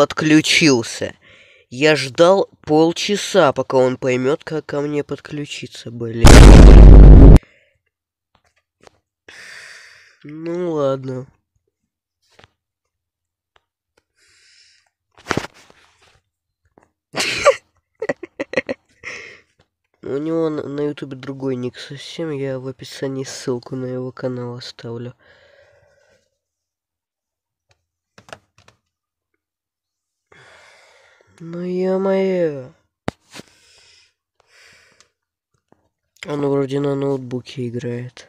подключился. Я ждал полчаса, пока он поймет, как ко мне подключиться, блин. Ну ладно. У него на ютубе другой ник совсем, я в описании ссылку на его канал оставлю. Ну ё-моё. Он вроде на ноутбуке играет.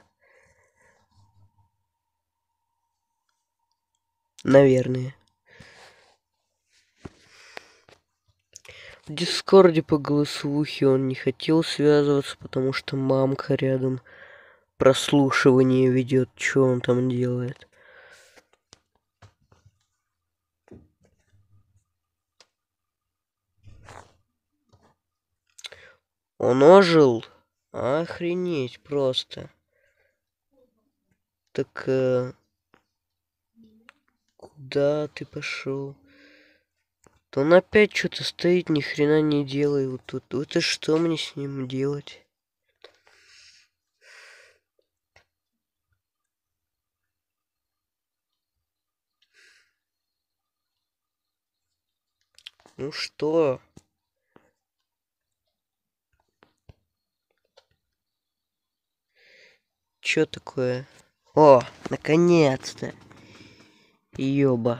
Наверное. В Дискорде по голосовухе он не хотел связываться, потому что мамка рядом прослушивание ведет, что он там делает. Он ожил? Охренеть просто. Так куда ты пошел? То он опять что-то стоит, ни хрена не делает. Вот тут. Вот и что мне с ним делать? Ну что? Чё такое? О, наконец-то! Ёба.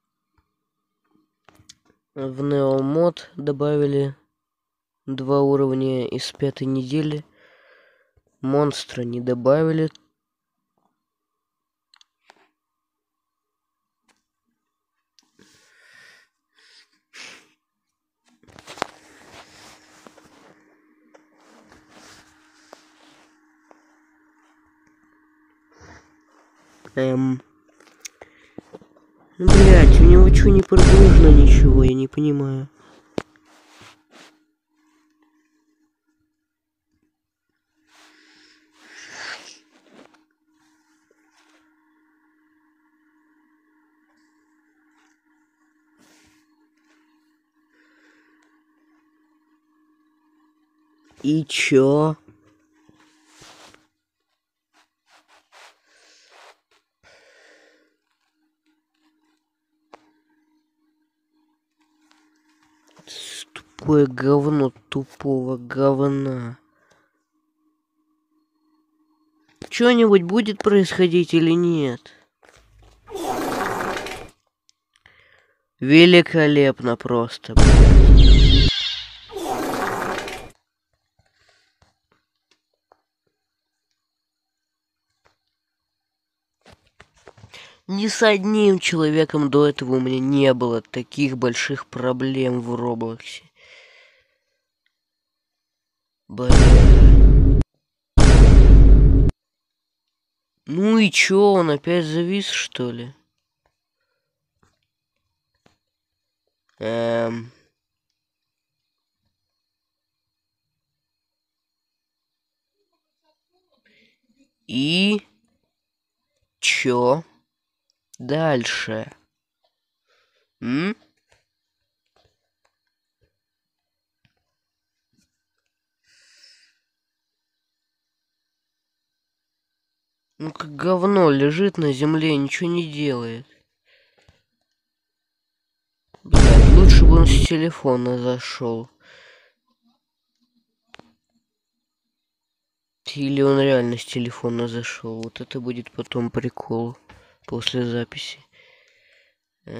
В неомод добавили 2 уровня из 5-й недели. Монстра не добавили. Блять, у него что не прогружено ничего, я не понимаю. И чё? Тупое говно тупого говна. Что-нибудь будет происходить или нет? Великолепно просто, блядь. Ни с одним человеком до этого у меня не было таких больших проблем в Роблоксе. Блин. Ну и чё, он опять завис, что ли? И чё дальше? Ну как говно лежит на земле, ничего не делает. Блядь, лучше бы он с телефона зашел. Или он реально с телефона зашел. Вот это будет потом прикол после записи. У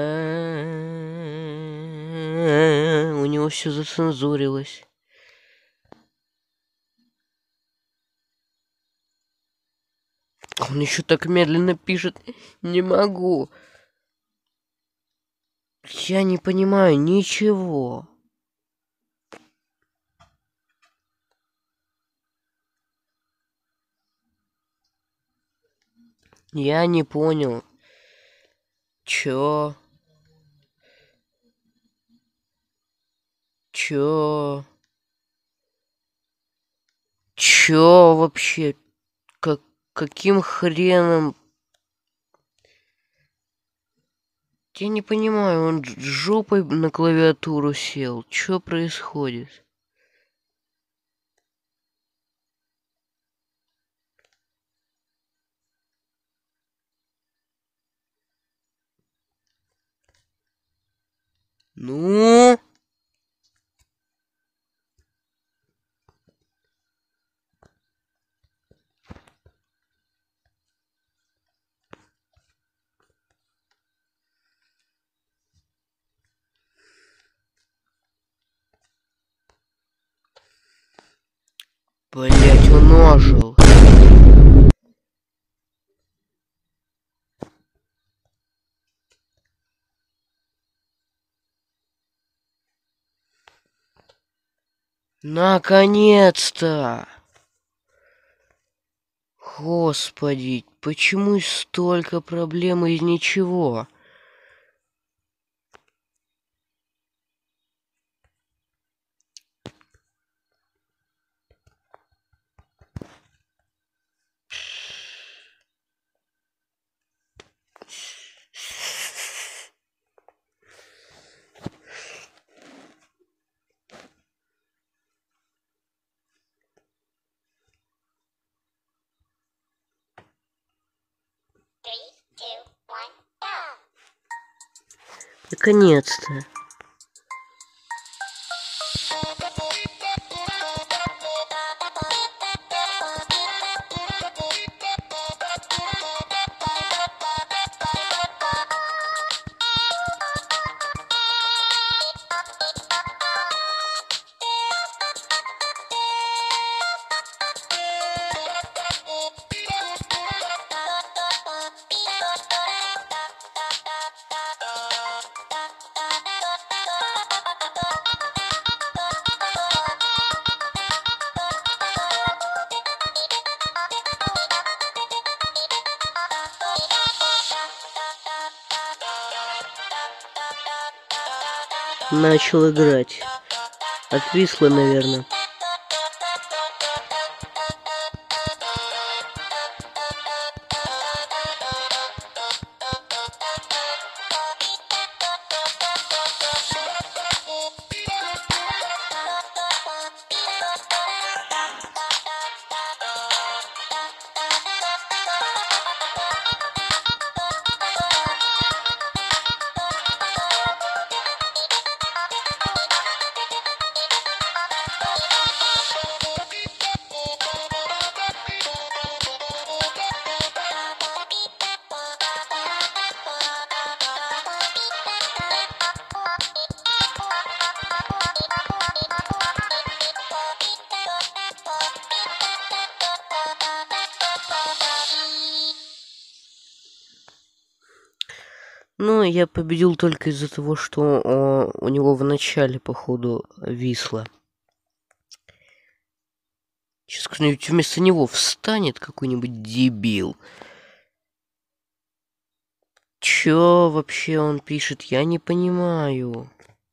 него все зацензурилось. Он еще так медленно пишет. Не могу. Я не понимаю ничего. Я не понял. Чё? Чё? Чё вообще? Каким хреном? Я не понимаю, он жопой на клавиатуру сел. Что происходит? Ну? Блять, он ожил. Наконец-то! Господи, почему столько проблем из ничего? Наконец-то. Начал играть. Отвисло, наверное. Ну, я победил только из-за того, что у него в начале, походу, висло. Сейчас кто-нибудь вместо него встанет, какой-нибудь дебил. Чё вообще он пишет? Я не понимаю.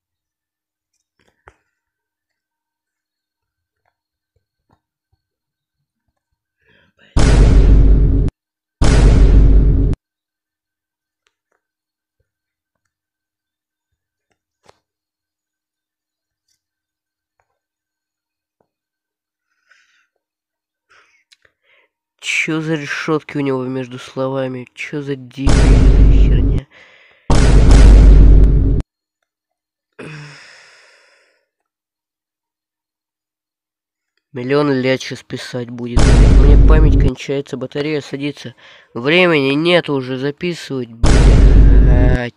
Чё за решетки у него между словами? Чё за дебильная херня? Миллион лет сейчас писать будет. У меня память кончается, батарея садится. Времени нет уже записывать, блядь.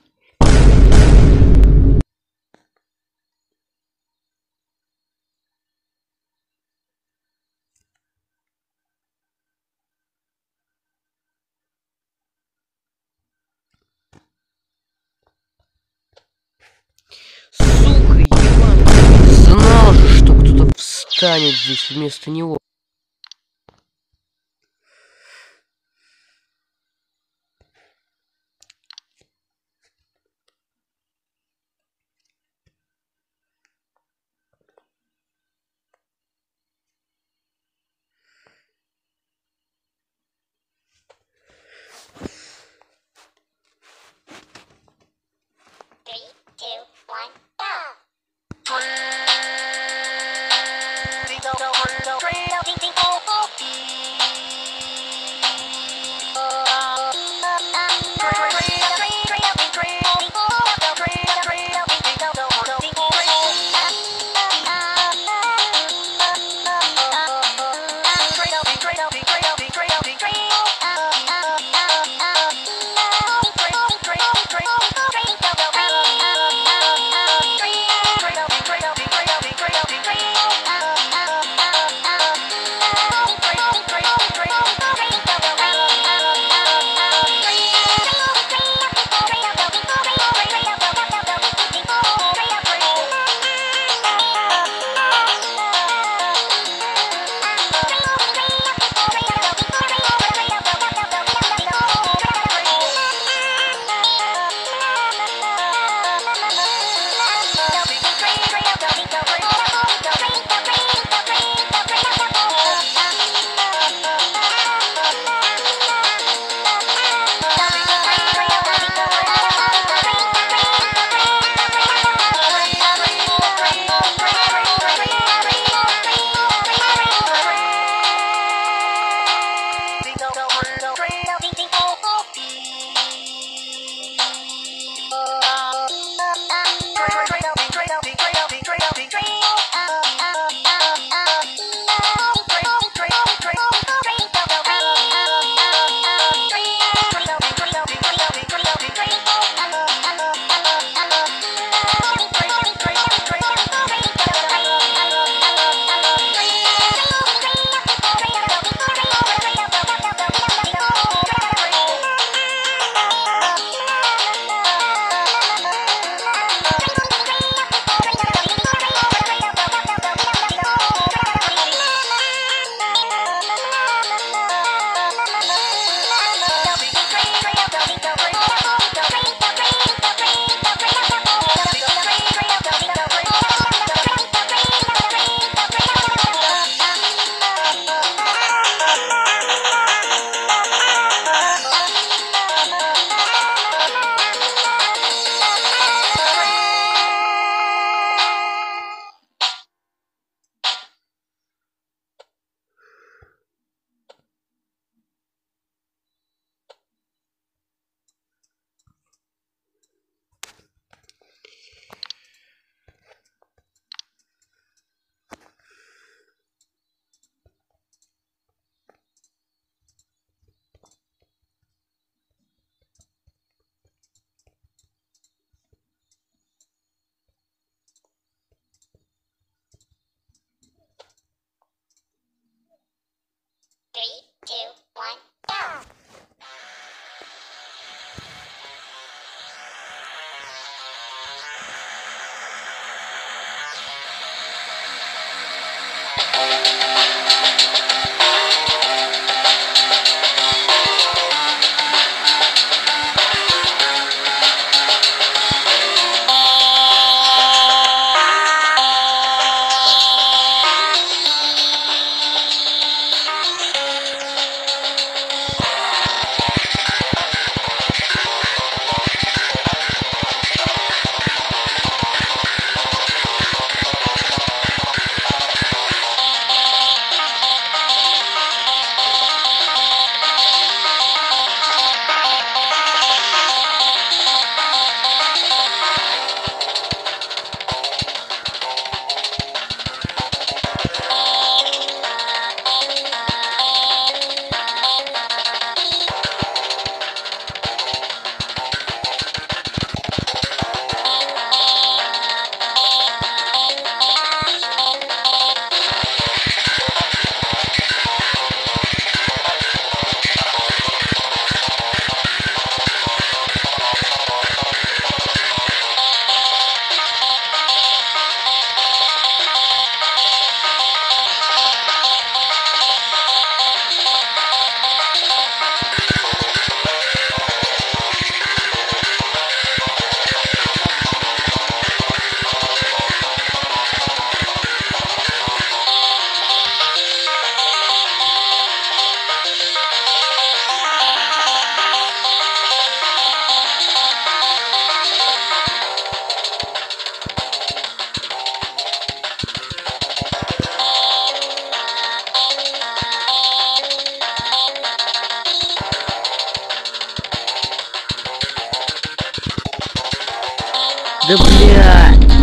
Сука, ебаный. Знал же, что кто-то встанет здесь вместо него. Да блядь!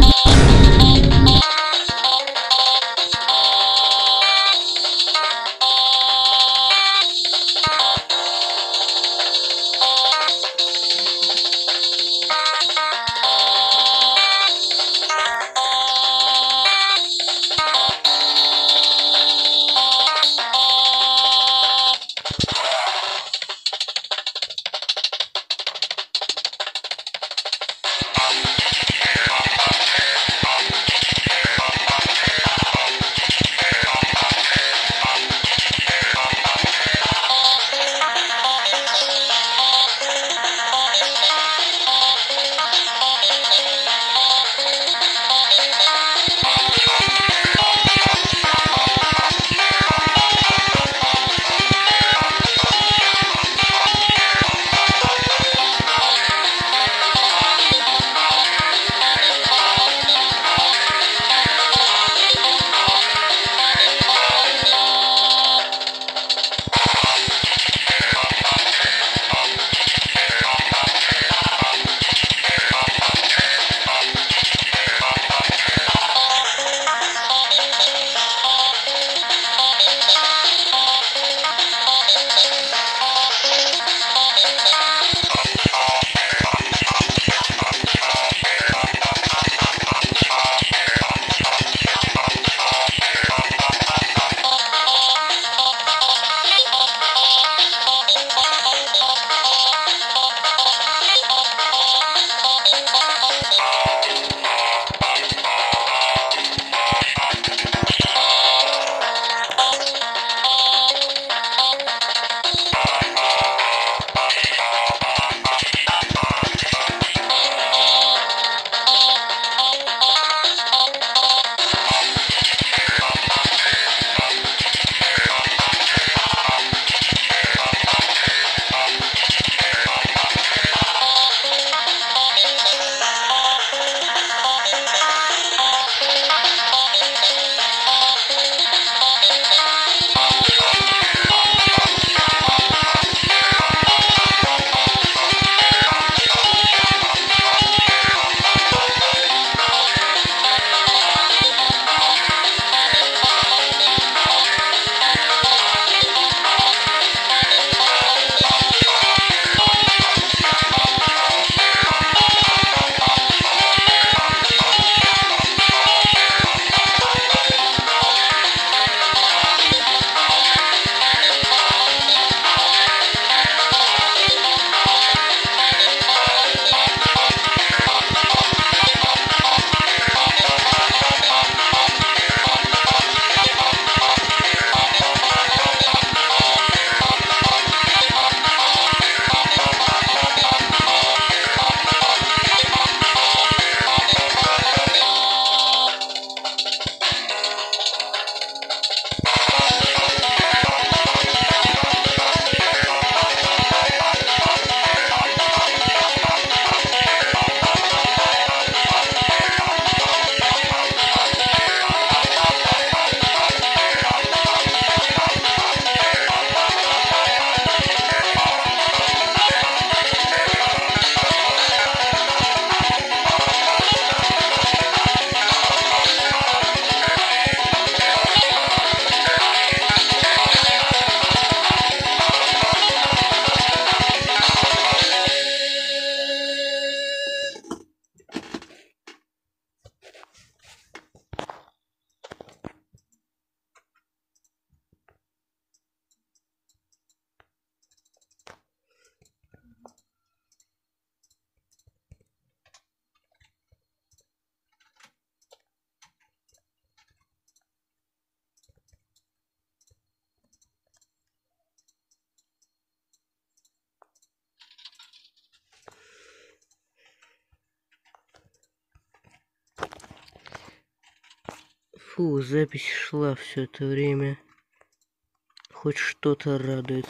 Фу, запись шла все это время. Хоть что-то радует.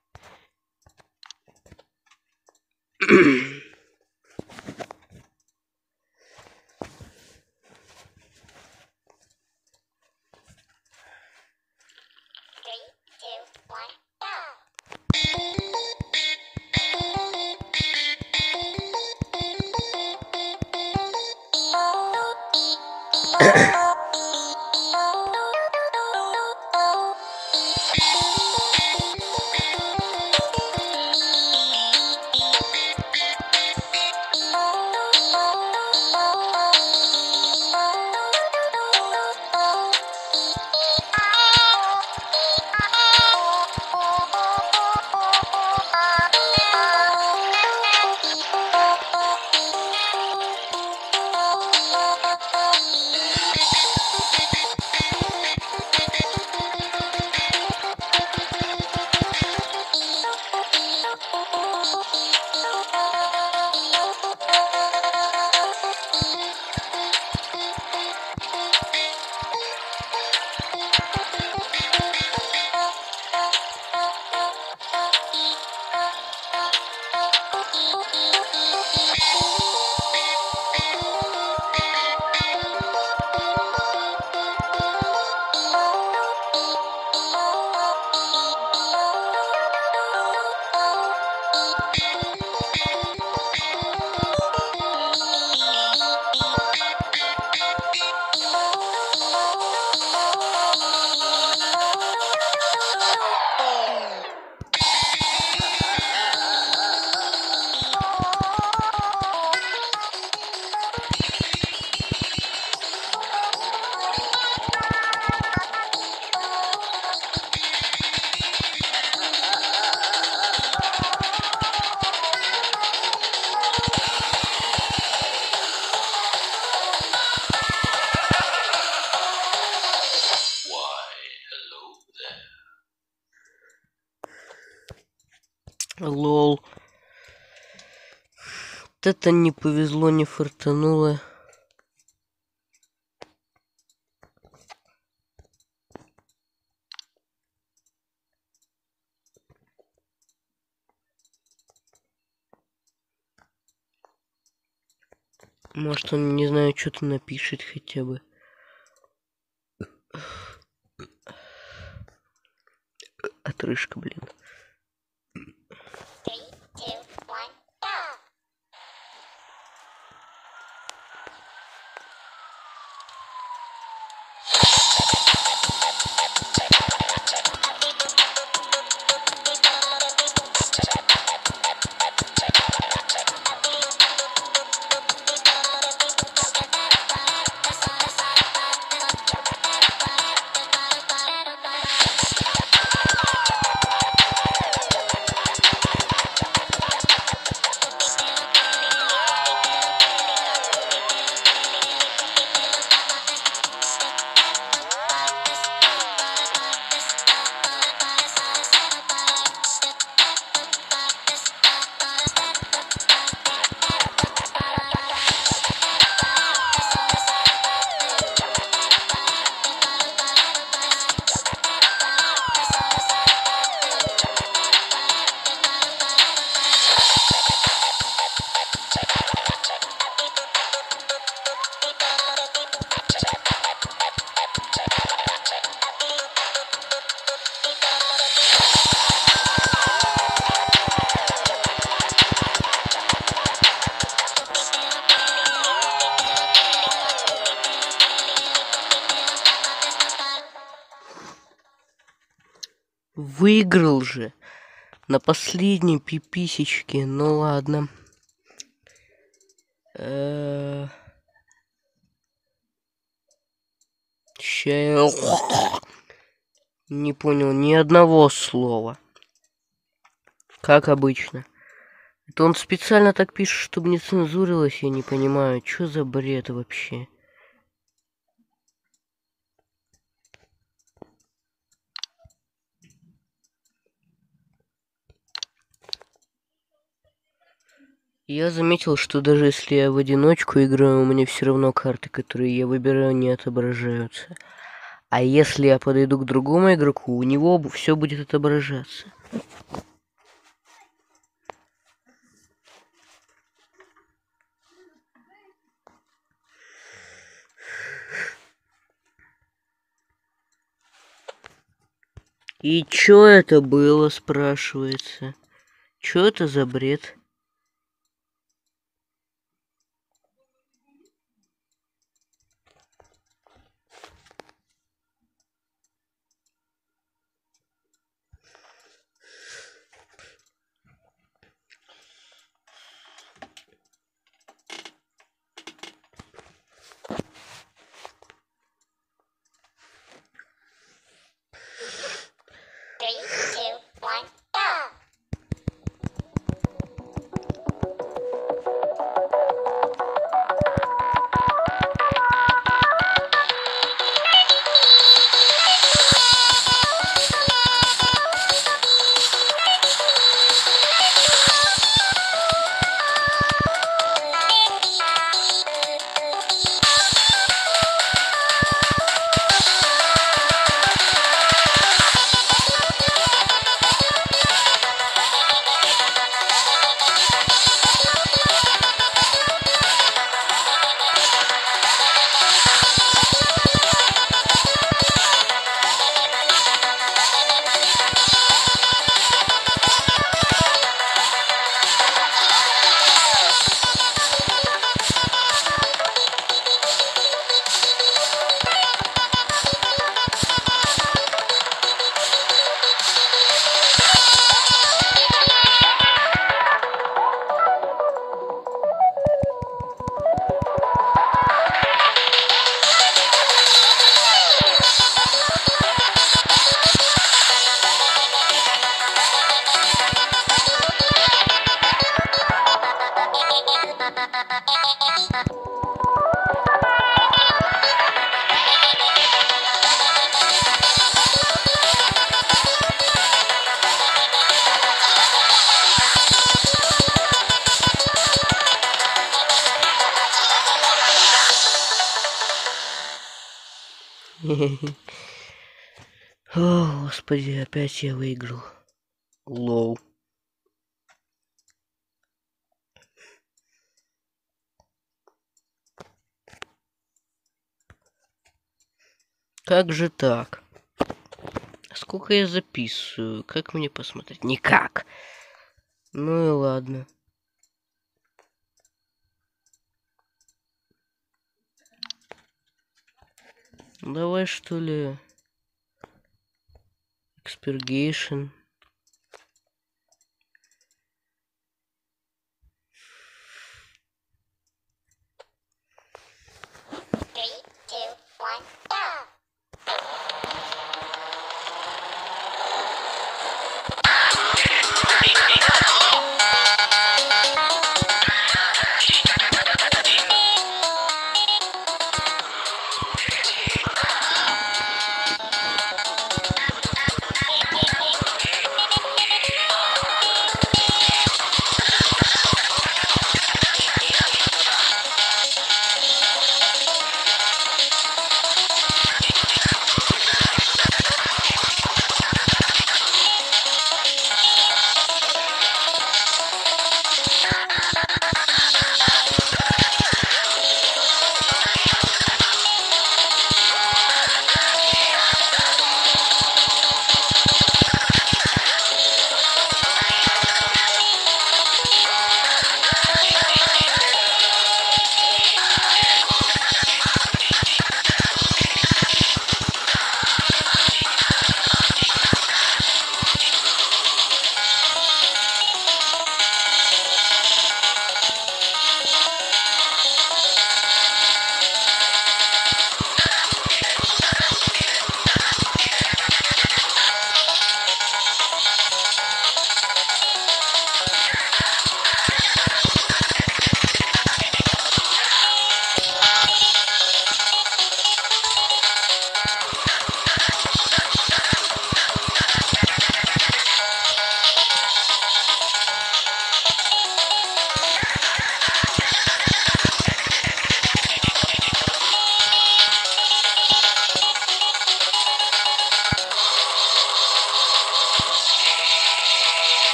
Лол. Вот это не повезло, не фартануло. Может, он, не знаю, что-то напишет хотя бы. Отрыжка, блин. Выиграл же на последней пиписечке. Ну ладно. Не понял ни одного слова. Как обычно. Это он специально так пишет, чтобы не цензурилось, я не понимаю. Что за бред вообще? Я заметил, что даже если я в одиночку играю, у меня все равно карты, которые я выбираю, не отображаются. А если я подойду к другому игроку, у него все будет отображаться. И чё это было, спрашивается? Чё это за бред? О, господи, опять я выиграл. Лоу. Как же так? Сколько я записываю? Как мне посмотреть? Никак. Ну и ладно. Давай, что ли, Expurgation.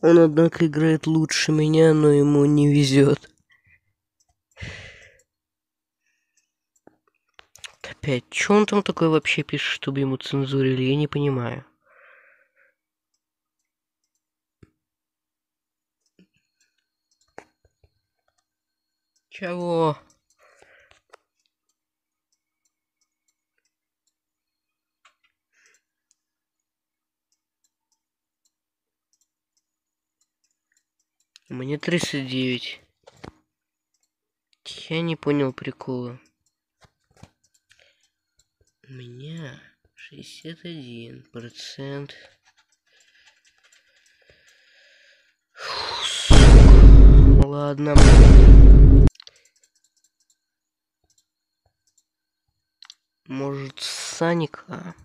Он, однако, играет лучше меня, но ему не везет. Опять, что он там такое вообще пишет, чтобы ему цензурили, я не понимаю. Чего? Мне 39. Я не понял прикола. У меня 61%. Фу, сука. Ладно. Может, Саника?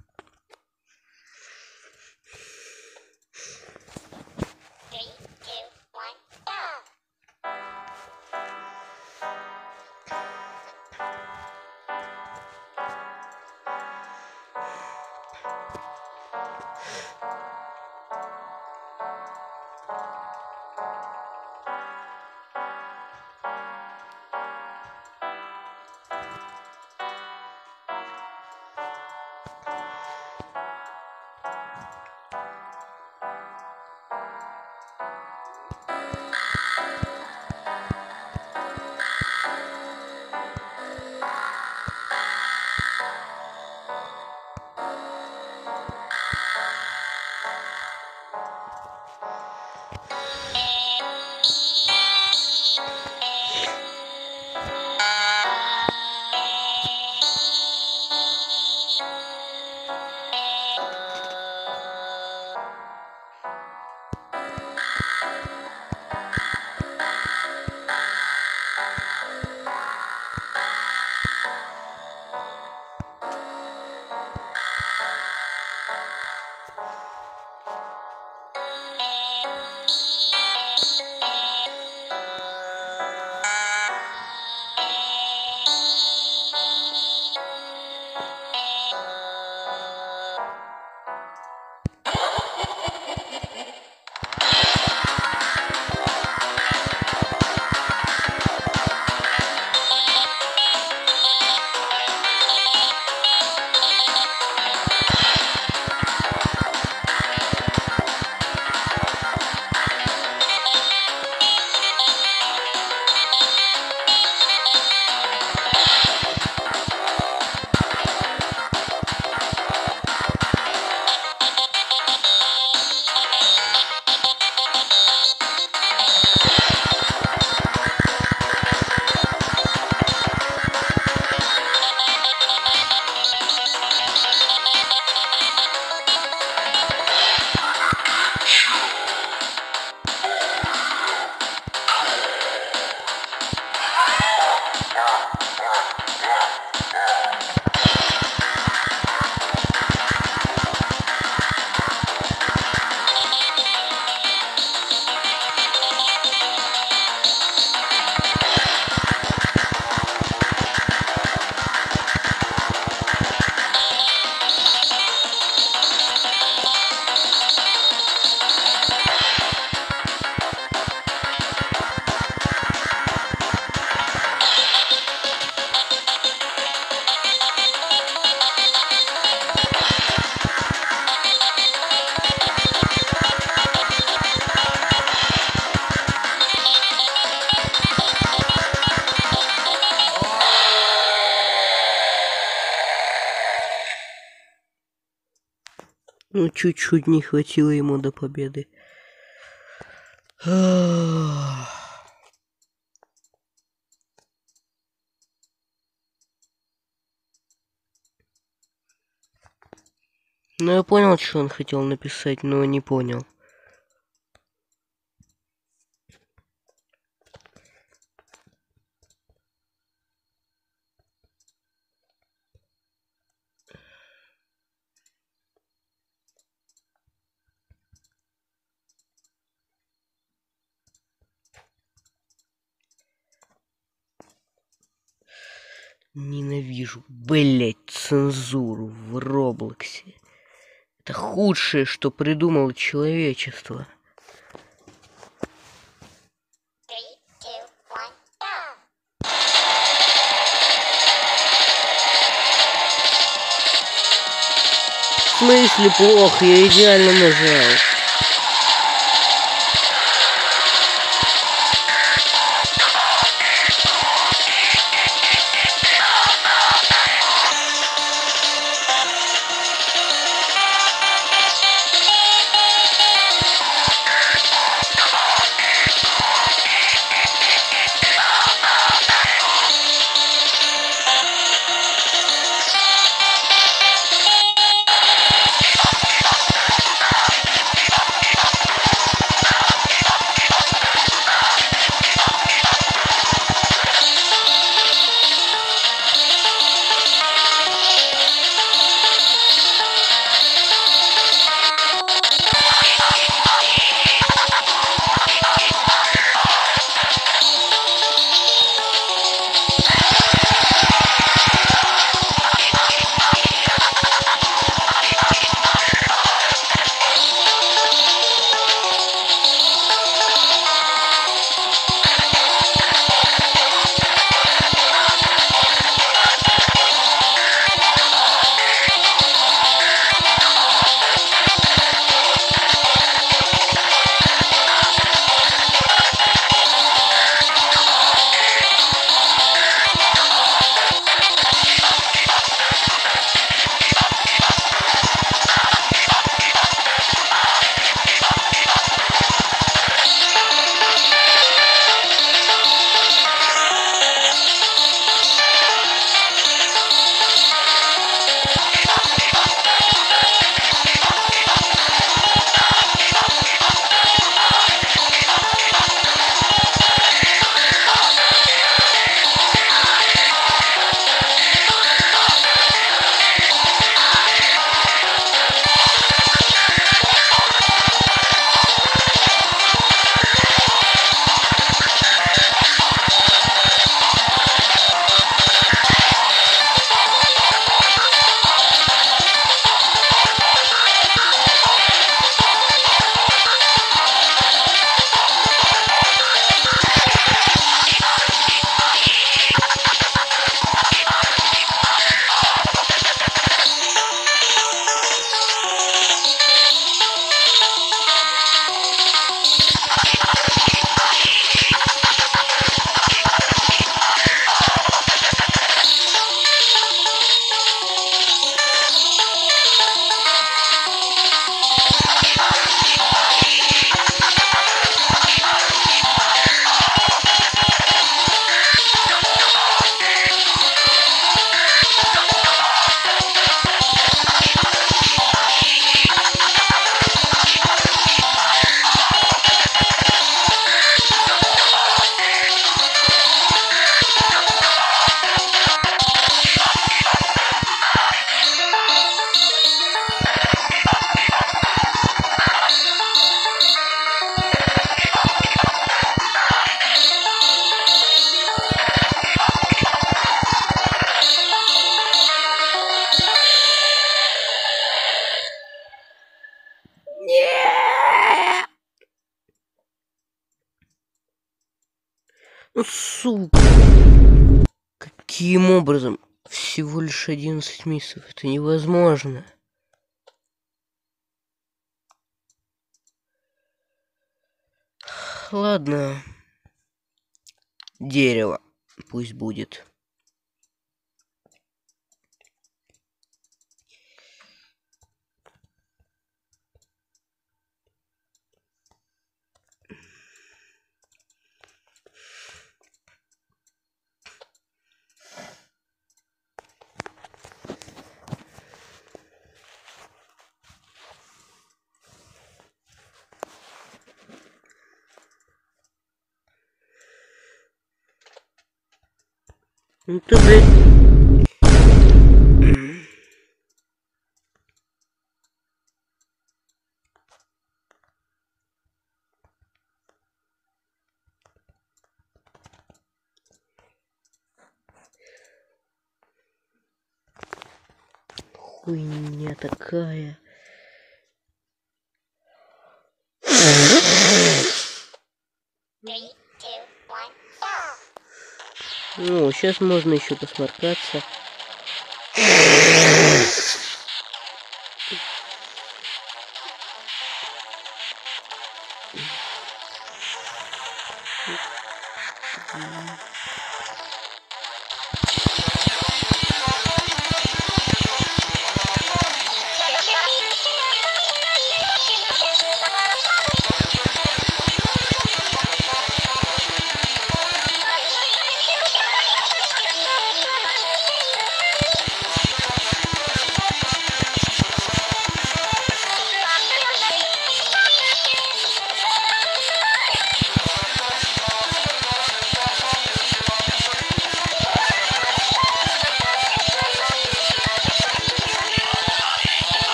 Ну, чуть-чуть не хватило ему до победы. Ну, я понял, что он хотел написать, но не понял. Ненавижу, блять, цензуру в Роблоксе. Это худшее, что придумало человечество. В смысле плохо? Я идеально нажал. Ну, сука. Каким образом? Всего лишь 11 месяцев. Это невозможно. Ладно. Дерево. Пусть будет. Ну ты, блядь. Хуйня такая. Ну, сейчас можно еще посморкаться.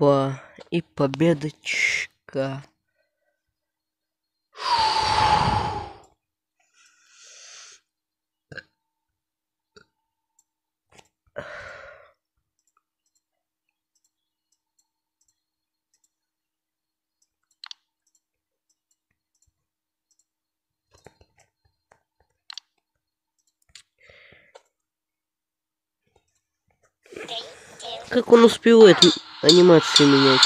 Опа. И победочка. Как он успевает анимации менять?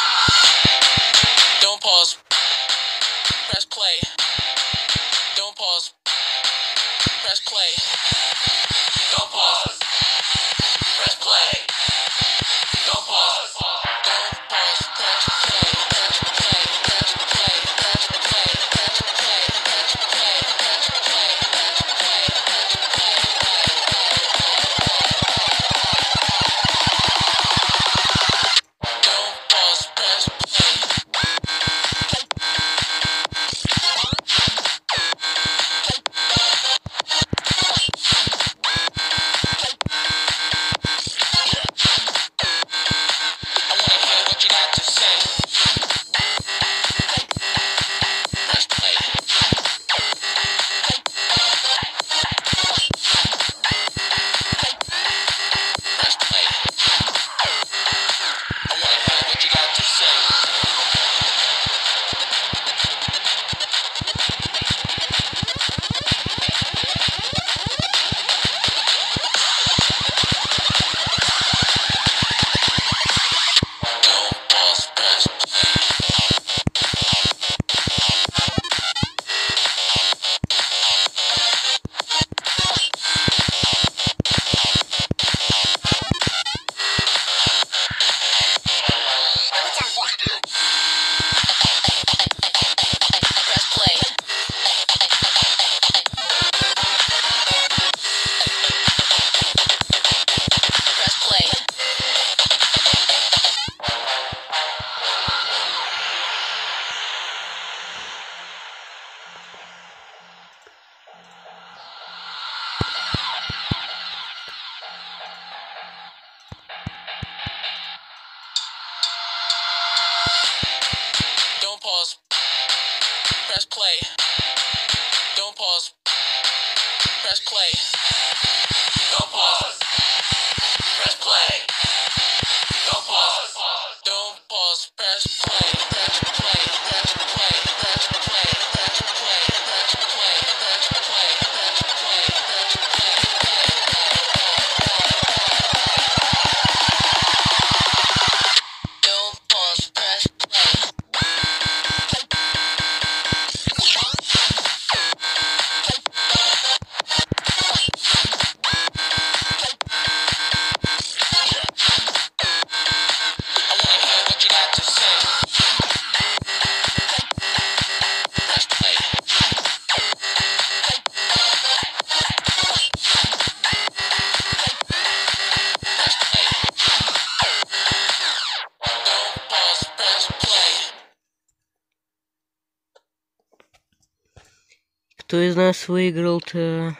Кто из нас выиграл-то?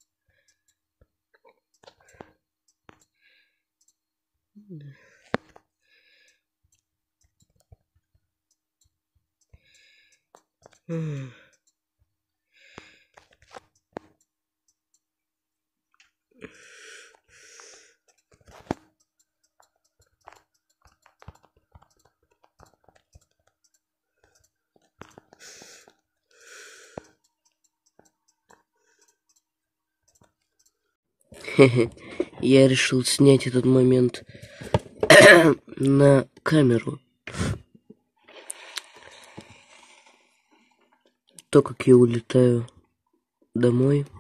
Я решил снять этот момент на камеру. То, как я улетаю домой.